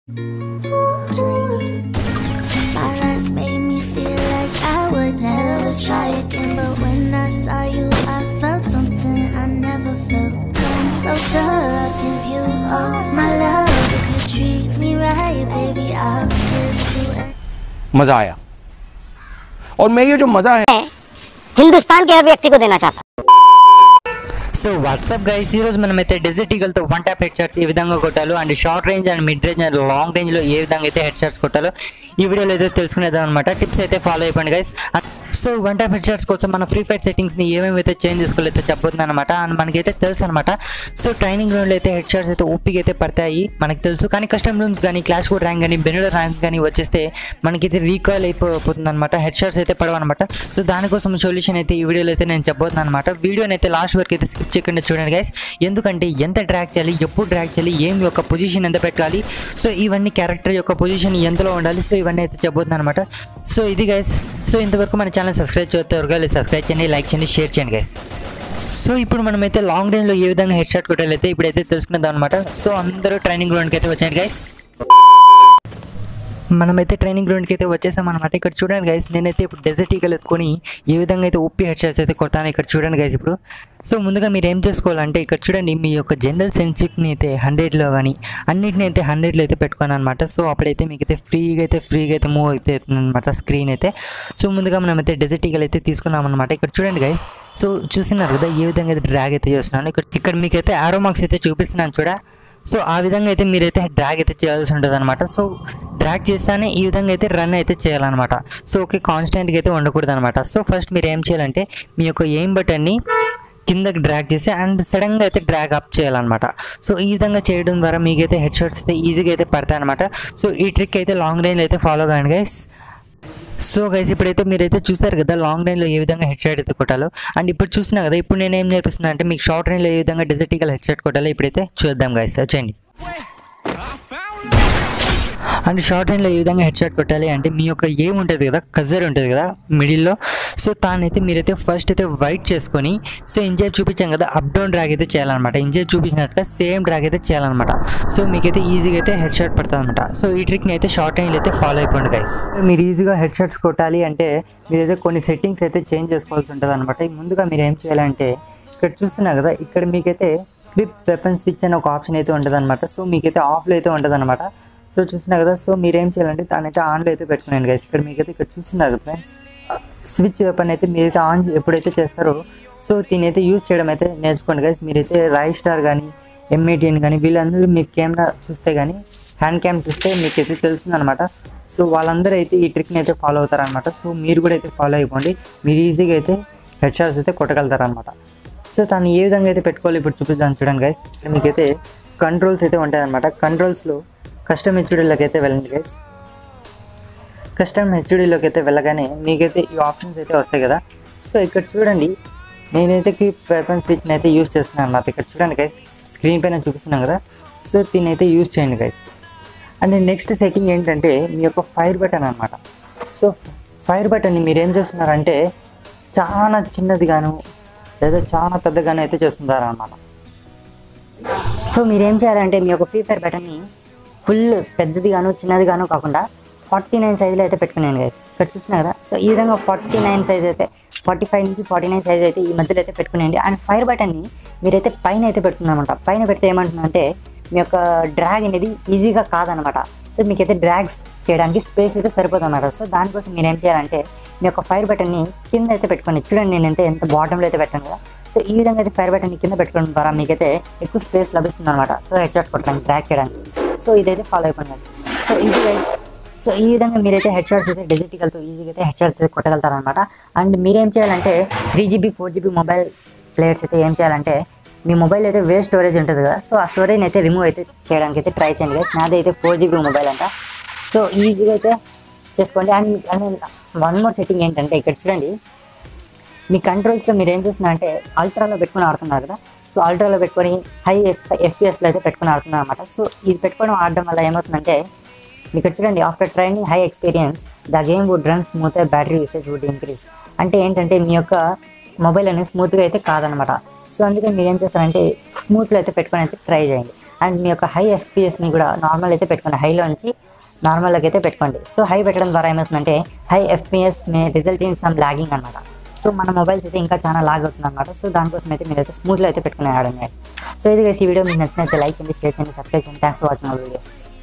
My last made me feel like I would never try again, but when I saw you, I felt something I never felt. Come closer, I'll give you all my love. If you treat me right, baby, I'll give you. मजा आया और मैं ये जो मजा है हिंदुस्तान के हर व्यक्ति को देना चाहता। సో వాట్సాప్ గైస్, ఈరోజు మనమైతే డెజర్ట్ ఈగల్తో వన్ ట్యాప్ హెడ్ షాట్స్ ఏ విధంగా కొట్టాలో and short range and mid range and long రేంజ్లో ఏ విధంగా అయితే హెడ్ షాట్స్ కొట్టాలో ఈ వీడియోలో అయితే తెలుసుకునేదాం అనమాట. టిప్స్ అయితే ఫాలో అయిపోండి guys. So one tap head shots కోసం మన ఫ్రీ ఫైర్ సెట్టింగ్స్ని ఏమేమి అయితే చేంజ్ చేసుకోవాలైతే చెప్పబోతుంది అనమాట. అండ్ మనకైతే తెలుసు అనమాట. సో ట్రైనింగ్ గ్రౌండ్లో అయితే హెడ్ షాట్స్ అయితే ఓపిక అయితే పడతాయి మనకు తెలుసు. కానీ కస్టమ్ రూమ్స్ కానీ క్లాష్ కోడ్ ర్యాంక్ కానీ బెనిడో ర్యాంక్ కానీ వచ్చేస్తే మనకైతే రీకాల్ అయిపోతుంది అనమాట. హెడ్ షాట్స్ అయితే పడవన్నమాట. సో దానికోసం సొల్యూషన్ అయితే ఈ వీడియోలో అయితే నేను చెప్పబోతున్నాను అనమాట. వీడియోని అయితే లాస్ట్ వరకు అయితే స్కిప్ చేయకుండా చూడండి గైస్. ఎందుకంటే ఎంత డ్రాగ్ చేయాలి, ఎప్పుడు డ్రాగ్ చేయాలి, ఏం యొక్క పొజిషన్ ఎంత పెట్టాలి, సో ఇవన్నీ క్యారెక్టర్ యొక్క పొజిషన్ ఎంతలో ఉండాలి, సో ఇవన్నీ అయితే చెప్పబోతున్నాను అనమాట. సో ఇది గైస్. సో ఇంతవరకు మన ఛానల్ సబ్స్క్రైబ్ చేస్తే సబ్స్క్రైబ్ చేయండి, లైక్ చేయండి, షేర్ చేయండి గైస్. సో ఇప్పుడు మనమైతే లాంగ్ రేంజ్లో ఏ విధంగా హెడ్ షాట్ కొట్టాలైతే ఇప్పుడైతే తెలుసుకుందాం అనమాట. సో అందరూ ట్రైనింగ్ గ్రౌండ్కి అయితే వచ్చాయండి గైస్. మనమైతే ట్రైనింగ్ గ్రౌండ్కి అయితే వచ్చేసాం అనమాట. ఇక్కడ చూడండి గైస్, నేనైతే ఇప్పుడు డెజర్ట్ ఈగల్ ఎత్తుకొని ఏ విధంగా అయితే ఓపీ హెడ్ షాట్స్ అయితే కొడతాను ఇక్కడ చూడండి గైస్. ఇప్పుడు సో ముందుగా మీరు ఏం చేసుకోవాలంటే ఇక్కడ చూడండి, మీ యొక్క జనరల్ సెన్సిటివ్ని అయితే 100లో కానీ అన్నిటిని అయితే 100లో అయితే పెట్టుకోను అనమాట. సో అప్పుడైతే మీకైతే ఫ్రీగా అయితే మూవ్ అయితే అనమాట స్క్రీన్ అయితే. సో ముందుగా మనమైతే డెజర్ట్ ఈగల్ అయితే తీసుకున్నాం అనమాట. ఇక్కడ చూడండి గైస్, సో చూస్తున్నారు కదా ఏ విధంగా అయితే డ్రాగ్ అయితే చేస్తున్నాను. ఇక్కడ మీకైతే ఆరో మార్క్స్ అయితే చూపిస్తున్నాను చూడ. సో ఆ విధంగా అయితే మీరైతే డ్రాగ్ అయితే చేయాల్సి ఉంటుంది అనమాట. సో డ్రాగ్ చేస్తానే ఈ విధంగా అయితే రన్ అయితే చేయాలన్నమాట. సో ఓకే, కాన్స్టెంట్గా అయితే ఉండకూడదు అనమాట. సో ఫస్ట్ మీరు ఏం చేయాలంటే మీ యొక్క ఎయిమ్ బటన్ని కిందకి డ్రాగ్ చేసి అండ్ సడన్గా అయితే డ్రాగ్ అప్ చేయాలన్నమాట. సో ఈ విధంగా చేయడం ద్వారా మీకైతే హెడ్ షాట్స్ అయితే ఈజీగా అయితే పడతాయి అనమాట. సో ఈ ట్రిక్ అయితే లాంగ్ రేంజ్ అయితే ఫాలో కాండి గైస్. సో గైస్, ఇప్పుడైతే మీరైతే చూసారు కదా లాంగ్ రేంజ్లో ఏ విధంగా హెడ్ షాట్ అయితే కొట్టాలో. అండ్ ఇప్పుడు చూసినా కదా, ఇప్పుడు నేను ఏం నేర్పిస్తున్నా అంటే మీకు షార్ట్ రేంజ్లో ఏ విధంగా డెజర్ట్ ఈగల్ హెడ్ షాట్ కొట్టాలో ఇప్పుడైతే చూద్దాం గైస్. వచ్చేయండి. అండ్ షార్ట్ రేంజ్లో ఏ విధంగా హెడ్ షాట్ కొట్టాలి అంటే మీ యొక్క ఏం ఉంటుంది కదా, కజర్ ఉంటుంది కదా మిడిల్లో. సో దానైతే మీరైతే ఫస్ట్ అయితే వైట్ చేసుకొని, సో ఇంజర్ చూపించాం కదా అప్ డౌన్ డ్రాగ్ అయితే చేయాలన్నమాట. ఇంజర్ చూపించినట్టుగా సేమ్ డ్రాగ్ అయితే చేయాలన్నమాట. సో మీకైతే ఈజీగా అయితే హెడ్ షాట్ పడుతుంది అనమాట. సో ఈ ట్రిక్ని అయితే షార్ట్ రేంజ్లో అయితే ఫాలో అయిపోండి గైస్. మీరు ఈజీగా హెడ్ షాట్స్ కొట్టాలి అంటే మీరైతే కొన్ని సెట్టింగ్స్ అయితే చేంజ్ చేసుకోవాల్సి ఉంటుంది అనమాట. ముందుగా మీరు ఏం చేయాలంటే ఇక్కడ చూస్తున్నారు కదా, ఇక్కడ మీకైతే క్విక్ వెపన్ స్విచ్ అనే ఒక ఆప్షన్ అయితే ఉంటుంది అనమాట. సో మీకైతే ఆఫ్లో అయితే ఉంటుంది అనమాట. సో చూస్తున్నారు కదా, సో మీరేం చేయాలంటే దానైతే ఆన్లో అయితే పెట్టుకున్నాను గైస్. మీకైతే ఇక్కడ చూస్తున్నారు కదా ఫ్రెండ్స్, స్విచ్ వెపన్ అయితే మీరైతే ఆన్ ఎప్పుడైతే చేస్తారో సో దీనైతే యూజ్ చేయడం అయితే నేర్చుకోండి గైస్. మీరైతే RAISTAR కానీ M18 కానీ వీళ్ళందరూ మీరు కెమెరా చూస్తే కానీ హ్యాండ్ క్యామ్ చూస్తే మీకైతే తెలుస్తుంది అనమాట. సో వాళ్ళందరూ అయితే ఈ ట్రిక్ని అయితే ఫాలో అవుతారనమాట. సో మీరు కూడా అయితే ఫాలో అయిపోండి, మీరు ఈజీగా అయితే హెడ్ షాట్స్ అయితే కొట్టగలుగుతారనమాట. సో దాన్ని ఏ విధంగా అయితే పెట్టుకోవాలి ఇప్పుడు చూపిస్తాను చూడండి గైస్. మీకైతే కంట్రోల్స్ అయితే ఉంటాయి అనమాట. కంట్రోల్స్లో కస్టమ్ హెచ్డీలోకి అయితే వెళ్ళండి గైస్. కస్టమ్ హెచ్డీలోకి అయితే వెళ్ళగానే మీకైతే ఈ ఆప్షన్స్ అయితే వస్తాయి కదా. సో ఇక్కడ చూడండి, నేనైతే క్విక్ వెపన్ స్విచ్ని అయితే యూజ్ చేస్తున్నాను అనమాట. ఇక్కడ చూడండి గైస్, స్క్రీన్ పైన చూపిస్తున్నాం కదా. సో దీన్ని అయితే యూజ్ చేయండి గైస్. అండ్ నెక్స్ట్ సెట్టింగ్ ఏంటంటే మీ యొక్క ఫైర్ బటన్ అనమాట. సో ఫైర్ బటన్ని మీరు ఏం చేస్తున్నారంటే చాలా చిన్నదిగాను లేదా చాలా పెద్దగాను అయితే చేస్తున్నారనమాట. సో మీరేం చేయాలంటే మీ యొక్క ఫ్రీ ఫైర్ బటన్ని ఫుల్ పెద్దదిగాను చిన్నదిగాను కాకుండా 49 సైజులో అయితే పెట్టుకున్నాను గైస్. ఇక్కడ చూస్తున్నా కదా. సో ఈ విధంగా 49 సైజ్ అయితే 45 నుంచి 49 సైజ్ అయితే ఈ మధ్యలో అయితే పెట్టుకునేయండి. అండ్ ఫైర్ బటన్ని మీరైతే పైన అయితే పెట్టుకున్నారనమాట. పైన పెడితే ఏమంటుందంటే మీ యొక్క డ్రాగ్ అనేది ఈజీగా కాదనమాట. సో మీకైతే డ్రాగ్స్ చేయడానికి స్పేస్ అయితే సరిపోతుంది అన్నమాట. సో దానికోసం మీరు ఏం చేయాలంటే మీ యొక్క ఫైర్ బటన్ని కింద అయితే పెట్టుకోండి. చూడండి నేనైతే ఎంత బాటంలో అయితే పెట్టాను కదా. సో ఈ విధంగా అయితే ఫైర్ బటన్ని కింద పెట్టుకోవడం ద్వారా మీకైతే ఎక్కువ స్పేస్ లభిస్తుంది అనమాట. సో హెడ్ షాట్ కొట్టడానికి డ్రాగ్ చేయడానికి. సో ఇదైతే ఫాలో అయిపోయింది. సో ఇది గైస్. సో ఈ విధంగా మీరైతే హెడ్ షాట్స్ అయితే డెజర్ట్ ఈగల్తో ఈజీగా అయితే హెడ్ షాట్స్ అయితే కొట్టగలుగుతారనమాట. అండ్ మీరేం చేయాలంటే 3GB 4GB మొబైల్ ప్లేయర్స్ అయితే ఏం చేయాలంటే మీ మొబైల్ అయితే వేస్ట్ స్టోరేజ్ ఉంటుంది కదా. సో ఆ స్టోరేజ్ అయితే రిమూవ్ అయితే చేయడానికి అయితే ట్రై చేయండి గైస్. నాది అయితే 4GB మొబైల్ అంట. సో ఈజీగా అయితే చేసుకోండి. అండ్ వన్ మోర్ సెట్టింగ్ ఏంటంటే ఇక్కడ చూడండి, మీ కంట్రోల్స్లో మీరు ఏం చేస్తున్నా అంటే అల్ట్రాలో పెట్టుకుని ఆడుతున్నారు కదా. సో అల్ట్రాలో పెట్టుకొని హై FPS అయితే పెట్టుకుని ఆడుతున్నారు అనమాట. సో ఇది పెట్టుకోవడం ఆడడం వల్ల ఏమవుతుందంటే ఇక్కడ చూడండి, after training high experience the game would run smooth, battery usage would increase. అంటే ఏంటంటే మీ యొక్క మొబైల్ అనేది స్మూత్గా అయితే కాదనమాట. సో అందుకని మీరు ఏం చేస్తారంటే స్మూత్లో అయితే పెట్టుకొని అయితే ట్రై చేయండి. అండ్ మీ యొక్క హై ఎఫ్పిఎస్ని కూడా నార్మల్ అయితే పెట్టుకోండి, హైలో నుంచి నార్మల్లోకి అయితే పెట్టుకోండి. సో హై పెట్టడం ద్వారా ఏమవుతుందంటే high FPS may result in some lagging అనమాట. సో మన మొబైల్స్ అయితే ఇంకా చాలా లాగ్ అవుతుంది అనమాట. సో దానికోసం అయితే మీరైతే స్మూత్లో అయితే పెట్టుకుని ఆడండి. సో ఇది ఈ వీడియో మీకు నచ్చినైతే లైక్ చేయండి, షేర్ చేయండి, సబ్స్క్రైబ్ చేయండి. Thanks for watching our videos.